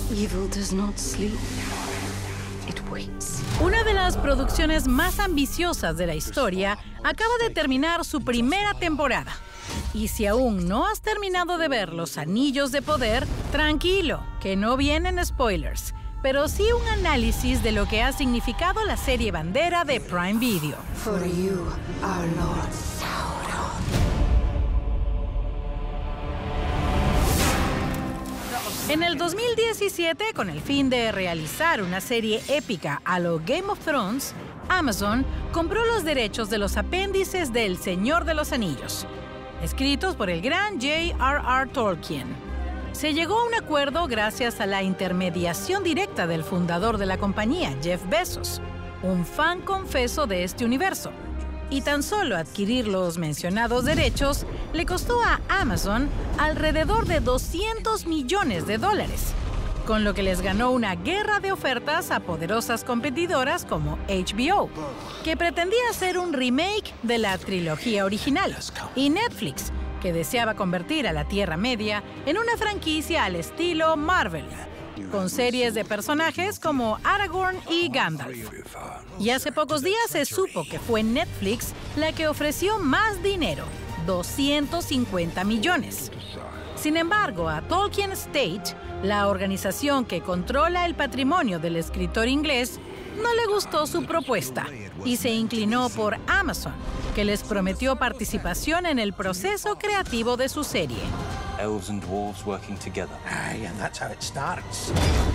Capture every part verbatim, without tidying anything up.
Evil does not sleep. It waits. Una de las producciones más ambiciosas de la historia acaba de terminar su primera temporada. Y si aún no has terminado de ver Los Anillos de Poder, tranquilo, que no vienen spoilers, pero sí un análisis de lo que ha significado la serie bandera de Prime Video. For you, our Lord Sauron. En el dos mil diecisiete, con el fin de realizar una serie épica a lo Game of Thrones, Amazon compró los derechos de los apéndices del Señor de los Anillos, escritos por el gran J R R Tolkien. Se llegó a un acuerdo gracias a la intermediación directa del fundador de la compañía, Jeff Bezos, un fan confeso de este universo. Y tan solo adquirir los mencionados derechos le costó a Amazon alrededor de doscientos millones de dólares, con lo que les ganó una guerra de ofertas a poderosas competidoras como H B O, que pretendía hacer un remake de la trilogía original, y Netflix, que deseaba convertir a la Tierra Media en una franquicia al estilo Marvel, con series de personajes como Aragorn y Gandalf. Y hace pocos días se supo que fue Netflix la que ofreció más dinero, doscientos cincuenta millones. Sin embargo, a Tolkien Estate, la organización que controla el patrimonio del escritor inglés, no le gustó su propuesta y se inclinó por Amazon, que les prometió participación en el proceso creativo de su serie. Elves and dwarves working together. Aye, and that's how it starts.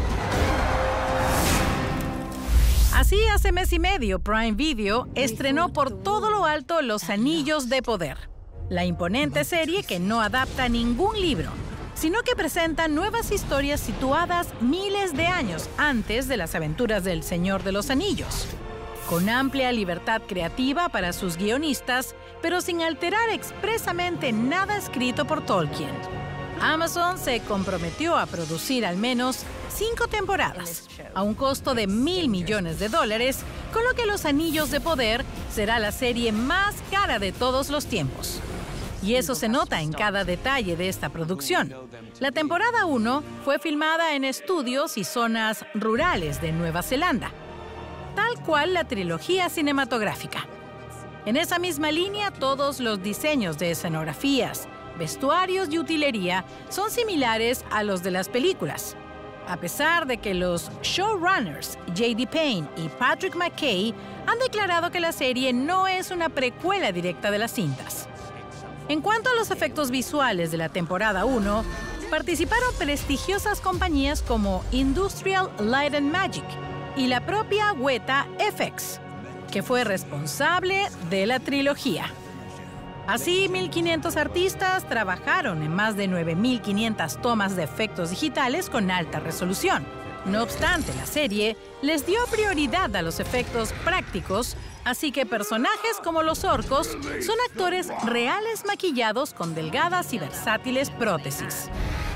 Así, hace mes y medio, Prime Video estrenó por todo lo alto Los Anillos de Poder, la imponente serie que no adapta ningún libro, sino que presenta nuevas historias situadas miles de años antes de las aventuras del Señor de los Anillos, con amplia libertad creativa para sus guionistas, pero sin alterar expresamente nada escrito por Tolkien. Amazon se comprometió a producir al menos cinco temporadas, a un costo de mil millones de dólares, con lo que Los Anillos de Poder será la serie más cara de todos los tiempos. Y eso se nota en cada detalle de esta producción. La temporada uno fue filmada en estudios y zonas rurales de Nueva Zelanda, tal cual la trilogía cinematográfica. En esa misma línea, todos los diseños de escenografías, vestuarios y utilería son similares a los de las películas, a pesar de que los showrunners J D Payne y Patrick McKay han declarado que la serie no es una precuela directa de las cintas. En cuanto a los efectos visuales de la temporada uno, participaron prestigiosas compañías como Industrial Light and Magic y la propia Weta F X, que fue responsable de la trilogía. Así, mil quinientos artistas trabajaron en más de nueve mil quinientas tomas de efectos digitales con alta resolución. No obstante, la serie les dio prioridad a los efectos prácticos, así que personajes como los orcos son actores reales maquillados con delgadas y versátiles prótesis.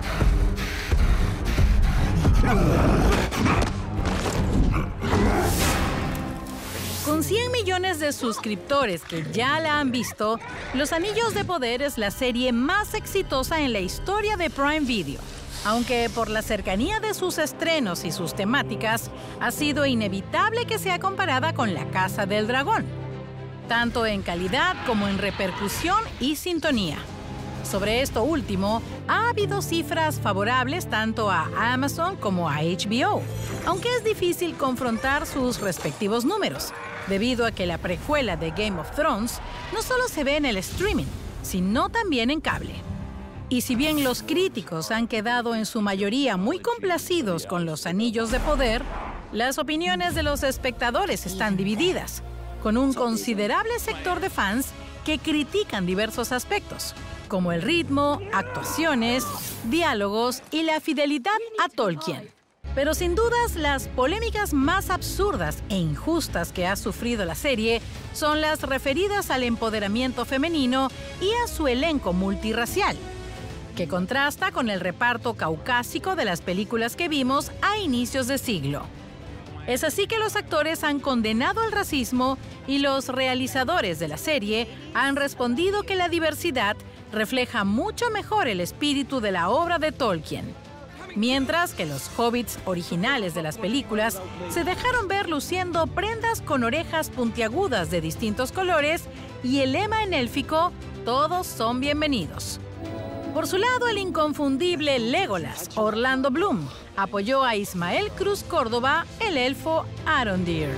Con cien millones de suscriptores que ya la han visto, Los Anillos de Poder es la serie más exitosa en la historia de Prime Video, aunque por la cercanía de sus estrenos y sus temáticas, ha sido inevitable que sea comparada con La Casa del Dragón, tanto en calidad como en repercusión y sintonía. Sobre esto último, ha habido cifras favorables tanto a Amazon como a H B O, aunque es difícil confrontar sus respectivos números, debido a que la precuela de Game of Thrones no solo se ve en el streaming, sino también en cable. Y si bien los críticos han quedado en su mayoría muy complacidos con Los Anillos de Poder, las opiniones de los espectadores están divididas, con un considerable sector de fans que critican diversos aspectos, como el ritmo, actuaciones, diálogos y la fidelidad a Tolkien. Pero sin dudas, las polémicas más absurdas e injustas que ha sufrido la serie son las referidas al empoderamiento femenino y a su elenco multirracial, que contrasta con el reparto caucásico de las películas que vimos a inicios de siglo. Es así que los actores han condenado el racismo y los realizadores de la serie han respondido que la diversidad refleja mucho mejor el espíritu de la obra de Tolkien. mientras que los hobbits originales de las películas se dejaron ver luciendo prendas con orejas puntiagudas de distintos colores y el lema en élfico "Todos son bienvenidos". Por su lado, el inconfundible Legolas, Orlando Bloom, apoyó a Ismael Cruz Córdoba, el elfo Arondir.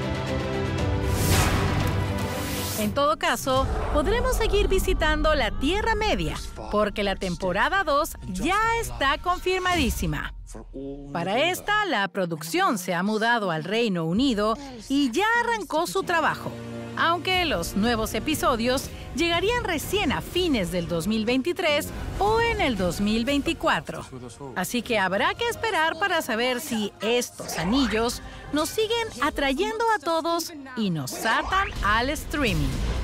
En todo caso, podremos seguir visitando la Tierra Media, porque la temporada dos ya está confirmadísima. Para esta, la producción se ha mudado al Reino Unido y ya arrancó su trabajo, aunque los nuevos episodios llegarían recién a fines del dos mil veintitrés o en el dos mil veinticuatro. Así que habrá que esperar para saber si estos anillos nos siguen atrayendo a todos y nos atan al streaming.